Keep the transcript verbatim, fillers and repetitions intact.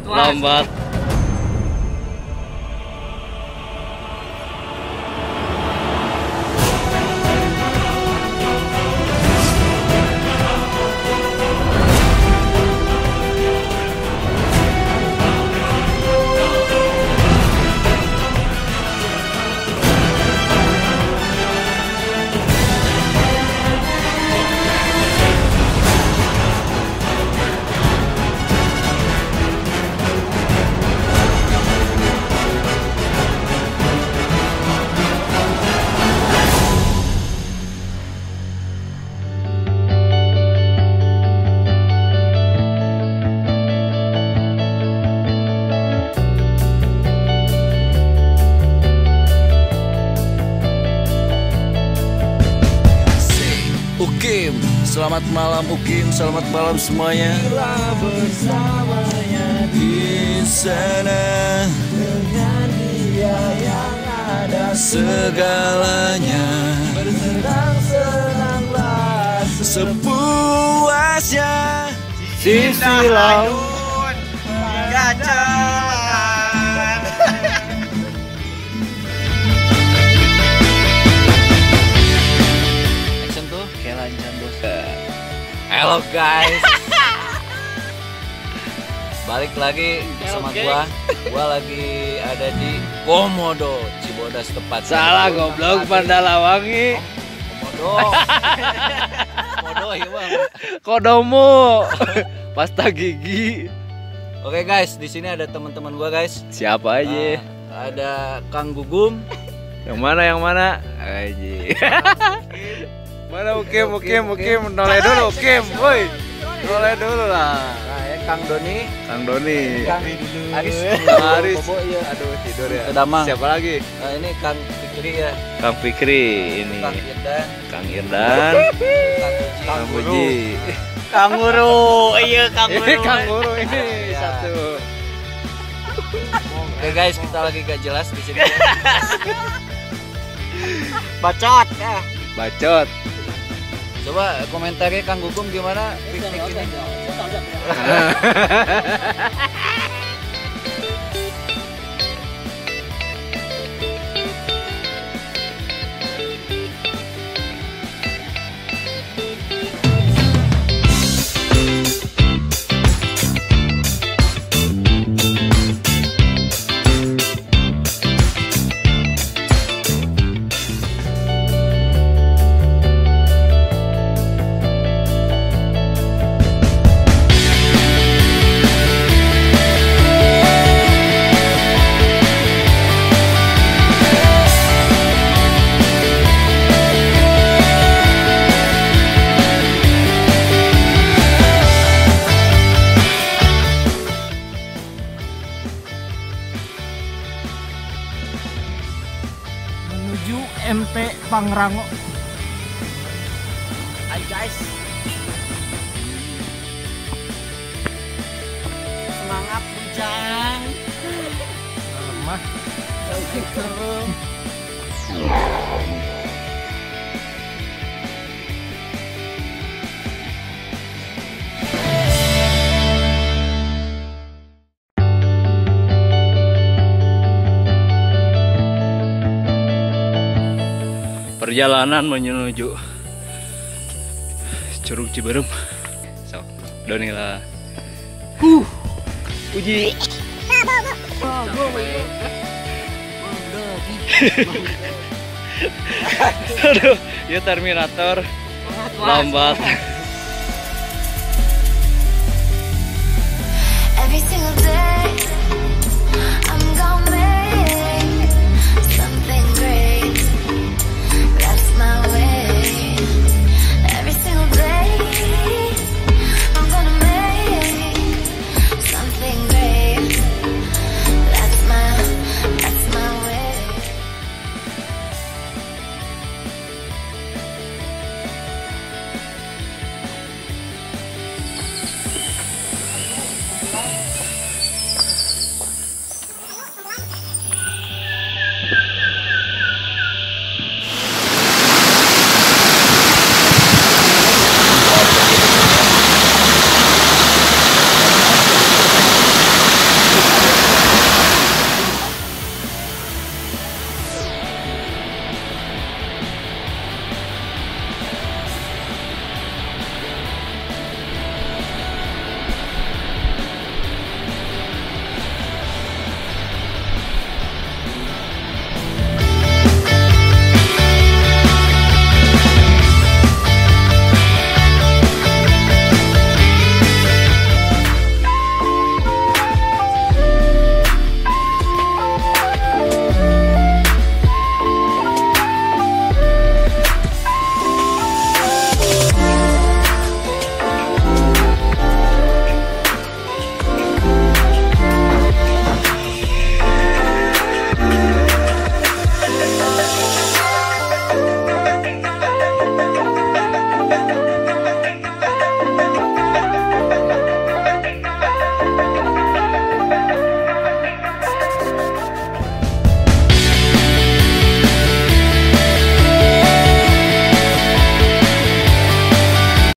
lambat. Ukim, selamat malam Ukim, selamat malam semuanya. Bersamanya di sana dengan dia yang ada segalanya. Bersenang-senanglah sepuasnya. Sisi laut jalan. Action tuh kayak lancar bos. Halo guys. Balik lagi sama gua. Gua lagi ada di Komodo, Cibodas tepat. salah goblok Pandalawangi. Komodo. Komodo ya bang. Kodomo. Pasta gigi. Oke guys, di sini ada teman-teman gua guys. Siapa aja? Uh, ada Kang Gugum. Yang mana yang mana? Aji. Mana Ukim, Ukim, Ukim, noleh dulu Ukim, woi. Noleh dulu lah. Nah, ya, Kang Doni, Kang Doni. Kang Aris, Kang Aris. Bobo, iya. Aduh tidur ya. Damang. Siapa lagi? Nah, ini Kang Fikri ya. Kang Fikri ini. Kang Irdan. Kang Irdan. Kang Kang Puji. Kanguru, iya kanguru. Ini Kang Guru ini Ya. satu. Oke guys, kita lagi gak jelas di sini. Bacot ya. Bacot. Coba komentarnya Kang Gugum gimana piknik ini? Menuju M T Pangrango. Hai guys. Semangat bujang. Lemah. Lagi kerum. Perjalanan menuju Curug Ciberem. So, Doni lah. Huh. Uji. Aduh, ya Terminator lambat. Every single day